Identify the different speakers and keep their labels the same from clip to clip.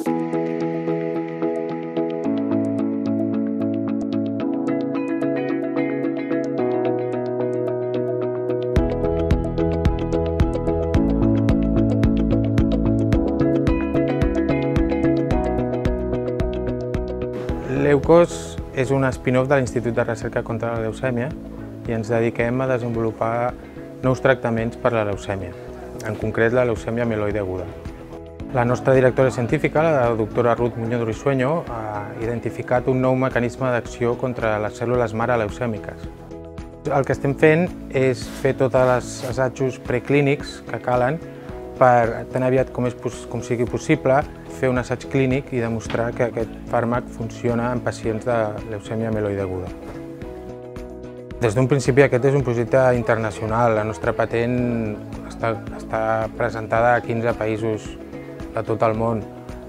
Speaker 1: L'EUCOS és un spin-off de l'Institut de Recerca contra la Leucèmia i ens dediquem a desenvolupar nous tractaments per a la leucèmia, en concret la leucèmia mieloide aguda. La nostra directora científica, la doctora Ruth Muñoz Risueño, ha identificat un nou mecanisme d'acció contra les cèl·lules mare leucèmiques. El que estem fent és fer tots els assajos preclínics que calen per, tan aviat com sigui possible, fer un assaig clínic i demostrar que aquest fàrmac funciona en pacients de leucèmia mieloide aguda. Des d'un principi aquest és un projecte internacional. La nostra patent està presentada a 15 països de tot el món.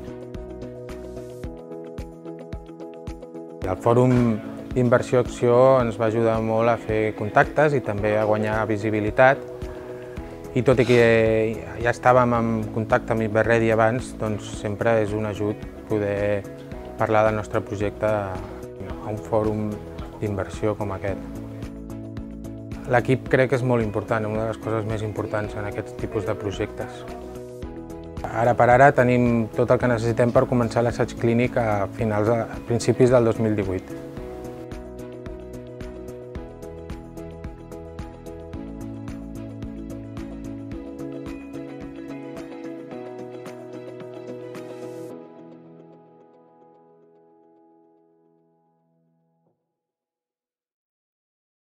Speaker 1: El Fòrum d'Inversió Acció ens va ajudar molt a fer contactes i també a guanyar visibilitat. I tot i que ja estàvem en contacte amb Iberredi abans, doncs sempre és un ajut poder parlar del nostre projecte a un fòrum d'inversió com aquest. L'equip crec que és molt important, una de les coses més importants en aquests tipus de projectes. Ara per ara tenim tot el que necessitem per començar l'assaig clínic a principis del 2018.